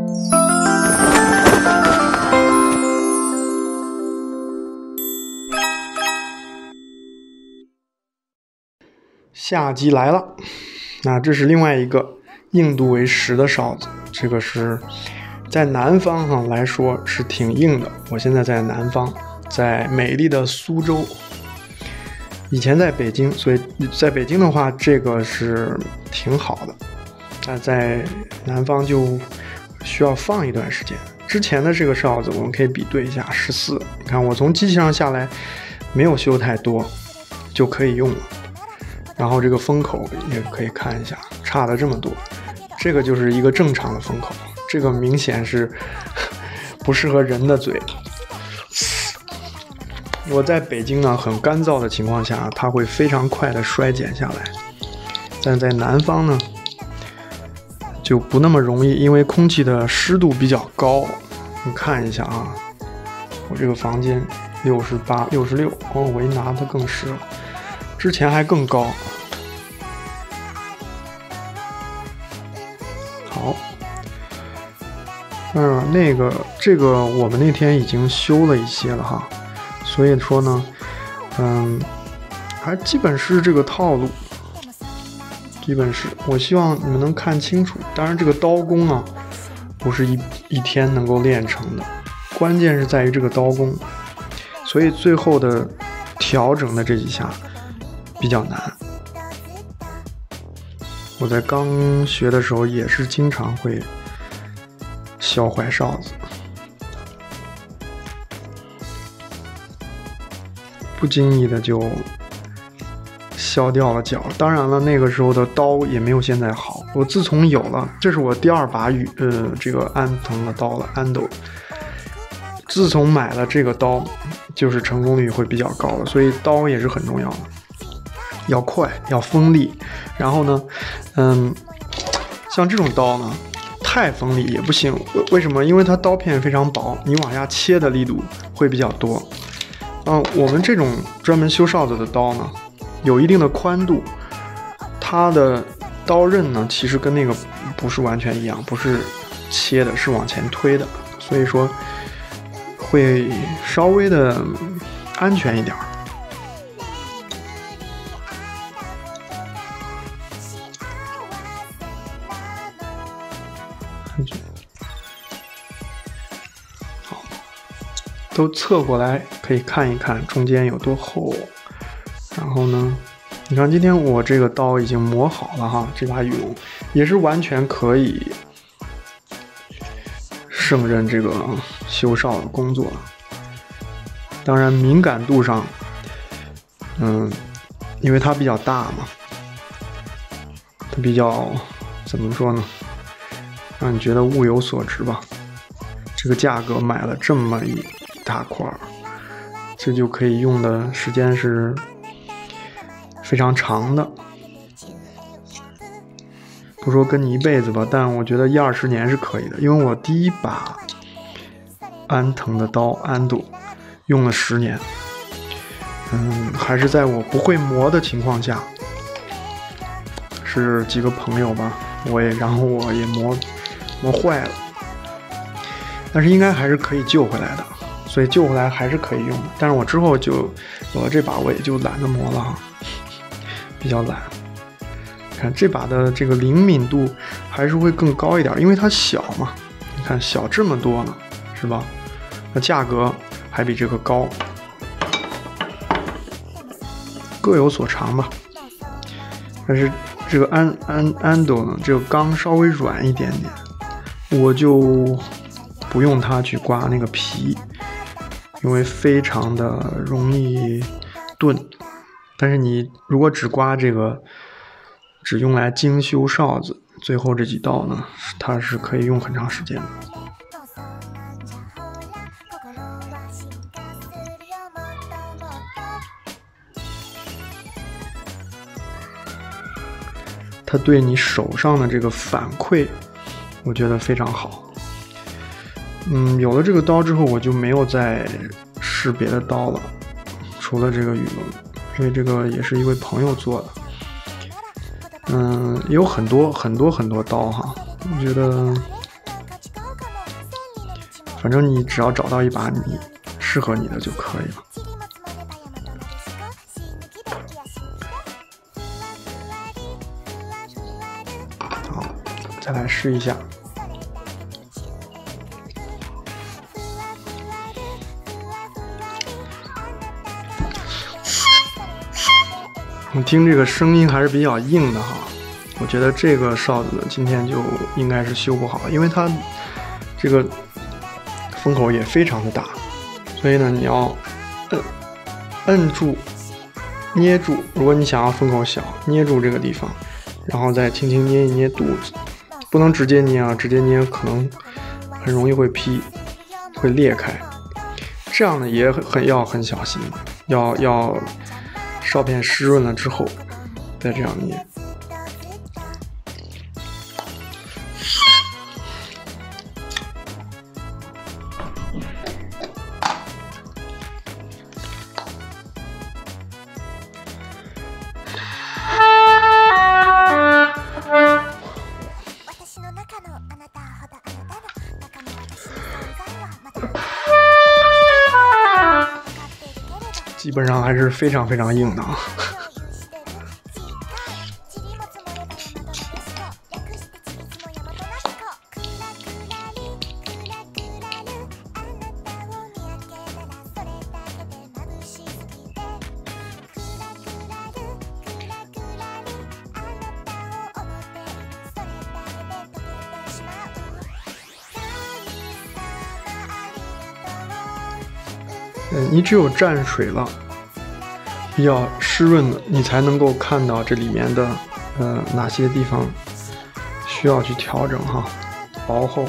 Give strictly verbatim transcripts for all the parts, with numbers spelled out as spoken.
下集来了，那这是另外一个硬度为十的哨子，这个是在南方哈来说是挺硬的。我现在在南方，在美丽的苏州，以前在北京，所以在北京的话，这个是挺好的。那在南方就需要放一段时间。之前的这个哨子我们可以比对一下，十四，你看我从机器上下来，没有修太多，就可以用了。然后这个封口也可以看一下，差了这么多，这个就是一个正常的封口，这个明显是不适合人的嘴。我在北京呢，很干燥的情况下，它会非常快的衰减下来，但在南方呢，就不那么容易，因为空气的湿度比较高。你看一下啊，我这个房间六十八、六十六，哦，我一拿它更湿了。之前还更高。好，嗯，那个这个我们那天已经修了一些了哈，所以说呢，嗯，还基本是这个套路，基本是。我希望你们能看清楚。当然，这个刀工啊，不是一一天能够练成的，关键是在于这个刀工，所以最后的调整的这几下比较难。我在刚学的时候也是经常会削坏哨子，不经意的就削掉了角。当然了，那个时候的刀也没有现在好。我自从有了，这是我第二把羽呃这个安藤的刀了，安斗。自从买了这个刀，就是成功率会比较高的，所以刀也是很重要的。要快，要锋利，然后呢，嗯，像这种刀呢，太锋利也不行。为什么？因为它刀片非常薄，你往下切的力度会比较多。嗯，我们这种专门修哨子的刀呢，有一定的宽度，它的刀刃呢，其实跟那个不是完全一样，不是切的，是往前推的，所以说会稍微的安全一点。好，都侧过来可以看一看中间有多厚。然后呢，你看今天我这个刀已经磨好了哈，这把羽绒也是完全可以胜任这个修哨的工作。当然敏感度上，嗯，因为它比较大嘛，它比较怎么说呢？让你觉得物有所值吧。这个价格买了这么一大块，这就可以用的时间是非常长的。不说跟你一辈子吧，但我觉得一二十年是可以的。因为我第一把安藤的刀安度用了十年，嗯，还是在我不会磨的情况下，是几个朋友吧，我也然后我也磨磨坏了，但是应该还是可以救回来的，所以救回来还是可以用的。但是我之后就有了这把，我也就懒得磨了哈，比较懒。看这把的这个灵敏度还是会更高一点，因为它小嘛，你看小这么多呢，是吧？那价格还比这个高，各有所长吧。但是这个安安安斗呢，这个钢稍微软一点点，我就不用它去刮那个皮，因为非常的容易钝。但是你如果只刮这个，只用来精修哨子，最后这几刀呢，它是可以用很长时间的。它对你手上的这个反馈，我觉得非常好。嗯，有了这个刀之后，我就没有再试别的刀了，除了这个羽绒，因为这个也是一位朋友做的。嗯，也有很多很多很多刀哈，我觉得反正你只要找到一把你适合你的就可以了。好，再来试一下。我听这个声音还是比较硬的哈，我觉得这个哨子呢今天就应该是修不好，因为它这个风口也非常的大，所以呢你要摁摁住捏住，如果你想要风口小，捏住这个地方，然后再轻轻捏一捏肚子，不能直接捏啊，直接捏可能很容易会劈会裂开，这样呢也很要很小心，要要哨片湿润了之后再这样捏。基本上还是非常非常硬的啊。嗯，你只有蘸水了，比较湿润的，你才能够看到这里面的呃哪些地方需要去调整哈，薄厚。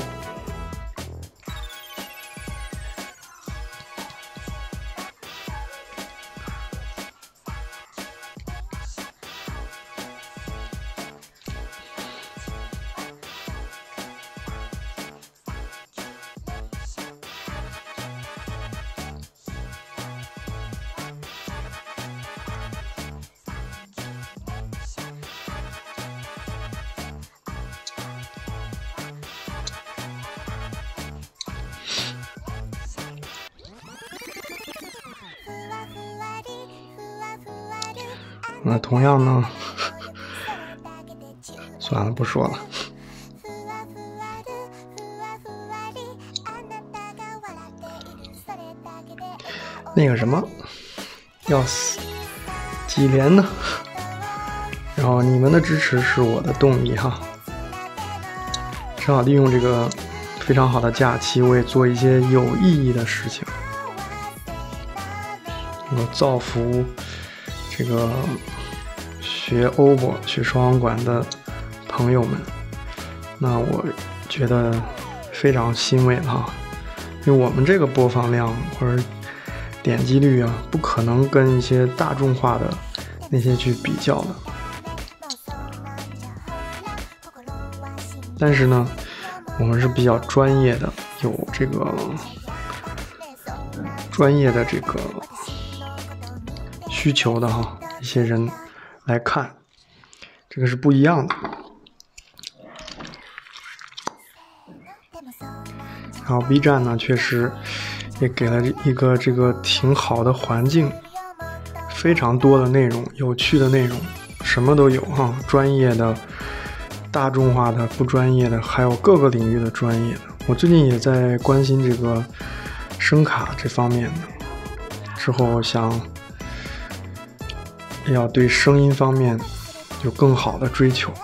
那同样呢，算了，不说了。那个什么，要死，几连呢？然后你们的支持是我的动力哈。正好利用这个非常好的假期，我也做一些有意义的事情，我造福这个学欧博、学双簧管的朋友们。那我觉得非常欣慰哈，因为我们这个播放量或者点击率啊，不可能跟一些大众化的那些去比较的。但是呢，我们是比较专业的，有这个专业的这个需求的哈，一些人来看，这个是不一样的。然后 B 站呢，确实也给了一个这个挺好的环境，非常多的内容，有趣的内容，什么都有哈，专业的、大众化的、不专业的，还有各个领域的专业的。我最近也在关心这个声卡这方面的，之后想要对声音方面有更好的追求。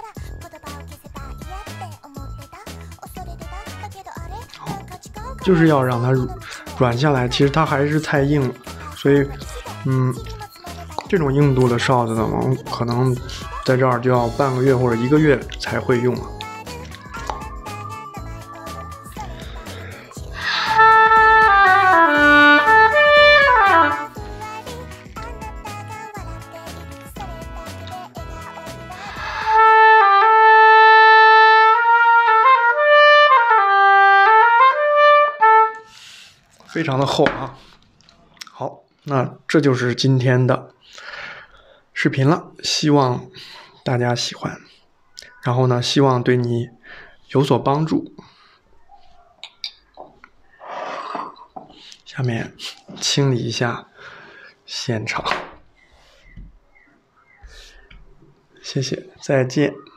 就是要让它软下来，其实它还是太硬了，所以嗯，这种硬度的哨子呢，我们可能在这儿就要半个月或者一个月才会用了。非常的厚啊。好，那这就是今天的视频了，希望大家喜欢，然后呢，希望对你有所帮助。 下面清理一下现场，谢谢，再见。